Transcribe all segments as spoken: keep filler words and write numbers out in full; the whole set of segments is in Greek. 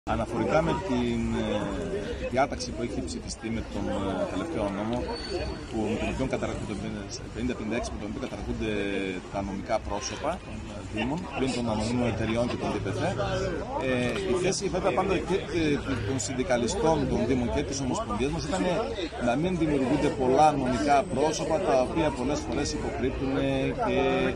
Αναφορικά με την ε, διάταξη που έχει ψηφιστεί με τον ε, τελευταίο νόμο, που, με τον οποίο καταργούνται πενήντα πενήντα έξι, με τον οποίο καταργούνται τα νομικά πρόσωπα των Δήμων, πριν των ανωνύμων εταιριών και των ντι πι θ, ε, η θέση βέβαια πάντα και των συνδικαλιστών των Δήμων και της Ομοσπονδίας μας ήταν να μην δημιουργούνται πολλά νομικά πρόσωπα, τα οποία πολλές φορές υποκρύπτουν και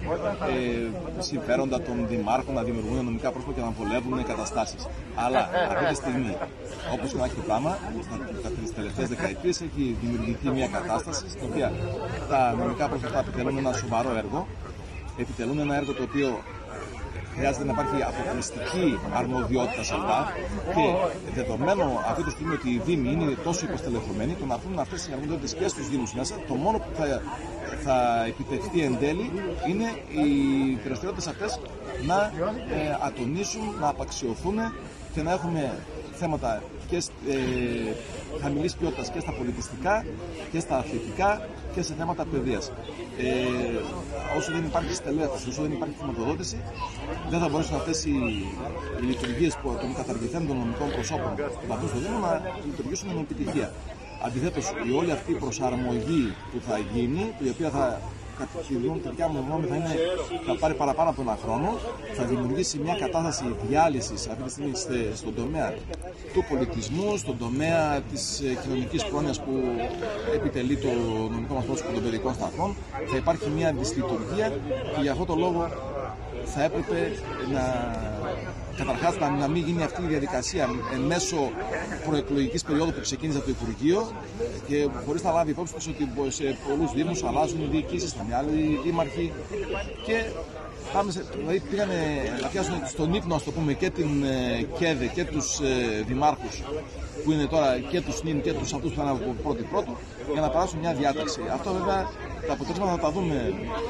ε, συμφέροντα των δημάρχων, να δημιουργούν νομικά πρόσωπα και να βολεύουν καταστάσεις. Αλλά αυτή τη στιγμή, όπως και να έχει το πράγμα, στις τελευταίες δεκαετίες έχει δημιουργηθεί μια κατάσταση στην οποία τα νομικά πρόσωπα επιτελούν ένα σοβαρό έργο, επιτελούν ένα έργο το οποίο χρειάζεται να υπάρχει αποκλειστική αρμοδιότητα σε αυτά και δεδομένου αυτή τη στιγμή ότι οι Δήμοι είναι τόσο υποστελεχωμένοι, το να βρουν αυτές οι αρμοδιότητες και στους Δήμους μέσα, το μόνο που θα, θα επιτευχθεί εν τέλει είναι οι δραστηριότητες αυτές να ε, ατονίσουν, να απαξιωθούν και να έχουμε θέματα και ε, χαμηλής ποιότητας και στα πολιτιστικά και στα αθλητικά και σε θέματα παιδείας. Ε, όσο δεν υπάρχει στελέχωση, όσο δεν υπάρχει χρηματοδότηση, δεν θα μπορέσουν αυτές οι, οι λειτουργίες των καταργηθέντων νομικών προσώπων του βαθμού στο Δήμο να λειτουργήσουν με επιτυχία. Αντιθέτως, η όλη αυτή η προσαρμογή που θα γίνει, η οποία θα κατά τη δικιά μου γνώμη θα, είναι, θα πάρει παραπάνω από ένα χρόνο, θα δημιουργήσει μια κατάσταση διάλυσης αυτή τη στιγμή στον τομέα του πολιτισμού, στον τομέα της κοινωνικής πρόνοιας που επιτελεί το νομικό μας πρόσωπο των παιδικών σταθμών. Θα υπάρχει μια δυσλειτουργία και για αυτό το λόγο θα έπρεπε να, καταρχάς να, να μην γίνει αυτή η διαδικασία εν μέσω προεκλογικής περίοδου που ξεκίνησε από το Υπουργείο και χωρίς να λάβει υπόψη τους ότι σε πολλούς Δήμους αλλάζουν οι διοικήσεις, θα είναι άλλοι δήμαρχοι και πάμε σε, δηλαδή πήγανε να πιάσουν στον ύπνο, ας το πούμε, και την ΚΕΔΕ και τους ε, δημάρχους που είναι τώρα και τους ΝΙΝ και τους αυτούς που ήταν από πρώτη πρώτου για να περάσουν μια διάταξη. Αυτό βέβαια τα αποτέλεσματα θα τα δούμε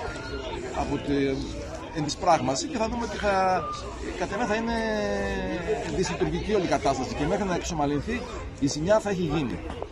από τη, εν της πράγμαση και θα δούμε ότι θα, κατ' εμέ θα είναι δυσλειτουργική όλη η κατάσταση και μέχρι να εξομαλυνθεί η ζημιά θα έχει γίνει.